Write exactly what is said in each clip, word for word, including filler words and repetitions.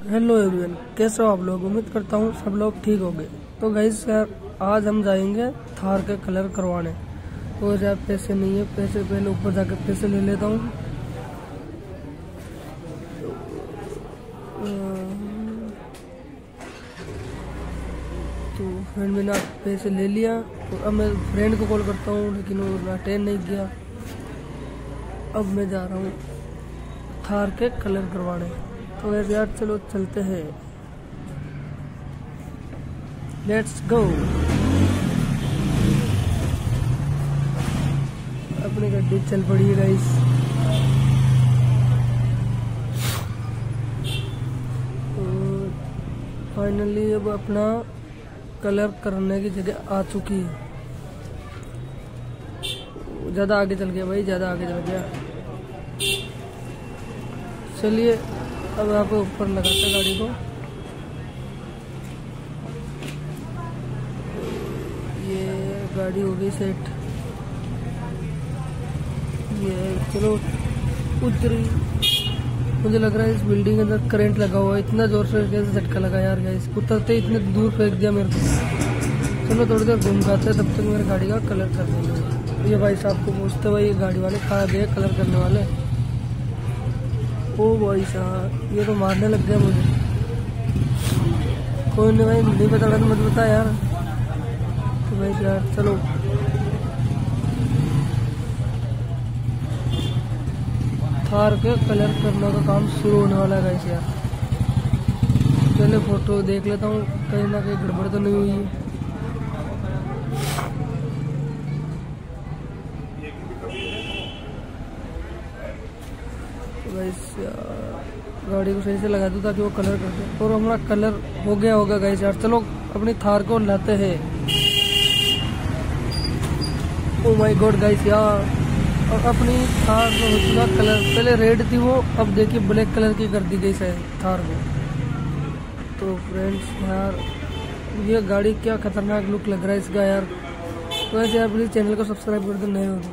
Hello everyone, कैसे हो आप लोग। उम्मीद करता हूँ सब लोग ठीक होंगे। तो गाइस यार, आज हम जाएंगे थार के कलर करवाने। तो यार पैसे नहीं है, पैसे पहले ऊपर जाके पैसे ले लेता हूँ। तो फ्रेंड मैंने पैसे ले लिया। तो अब मैं फ्रेंड को कॉल करता हूँ, लेकिन वो अटेंड नहीं किया। अब मैं जा रहा हूँ थार के कलर करवाने। तो यार चलो चलते हैं, लेट्स गो। अपनी गाड़ी चल पड़ी है गाइस। तो फाइनली अब अपना कलर करने की जगह आ चुकी है। ज्यादा आगे चल गया भाई, ज्यादा आगे चल गया। चलिए अब यहाँ पे ऊपर लगाते गाड़ी को। ये गाड़ी हो गई सेट। ये चलो उतरी। मुझे लग रहा है इस बिल्डिंग के अंदर करंट लगा हुआ है। इतना जोर से कैसे झटका लगा यार गाइस। उतरते इतने दूर फेंक दिया मेरे को। चलो थोड़ी देर घूम जाते हैं, तब तक मेरी गाड़ी का कलर कर देंगे। ये भाई साहब को पूछते भाई, गाड़ी वाले कहाँ गए कलर करने वाले। ओ भाई साहब, ये तो मारने लग गया मुझे। कोई नहीं भाई, नहीं बता रहा तो मत बता यार। तो भाई यार चलो थार के कलर करने का काम शुरू होने वाला है गाइस यार। पहले फोटो देख लेता हूँ, कहीं ना कहीं गड़बड़ तो नहीं हुई है। गाइस गाड़ी को सही से लगा दूं ताकि वो कलर कर दे। और हमारा कलर हो गया होगा गाइस यार। चलो अपनी थार को लाते हैं। ओ माय गॉड गाइस यार, और अपनी थार को हो चुका कलर। पहले रेड थी वो, अब देखिए ब्लैक कलर की कर दी गई शायद थार को। तो फ्रेंड्स यार, ये गाड़ी क्या खतरनाक लुक लग रहा है इसका यार। तो ऐसे यार प्लीज चैनल को सब्सक्राइब कर दो नए हो।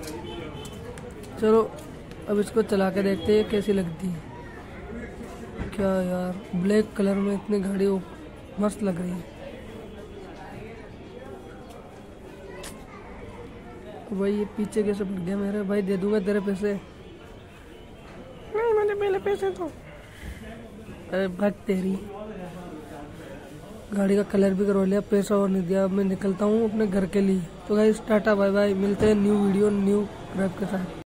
चलो अब इसको चला के देखते हैं कैसी लगती है। क्या यार, ब्लैक कलर में इतनी गाड़ी मस्त लग रही है। भाई ये पीछे कैसे पड़ गया मेरे। भाई दे दूंगा तेरे पैसे। नहीं, मुझे पहले पैसे दो। अरे भाग तेरी। गाड़ी का कलर भी करवा लिया, पैसा और नहीं दिया। अब मैं निकलता हूँ अपने घर के लिए। तो गाइस टाटा बाय बाय, मिलते हैं न्यू वीडियो न्यू रैप के साथ।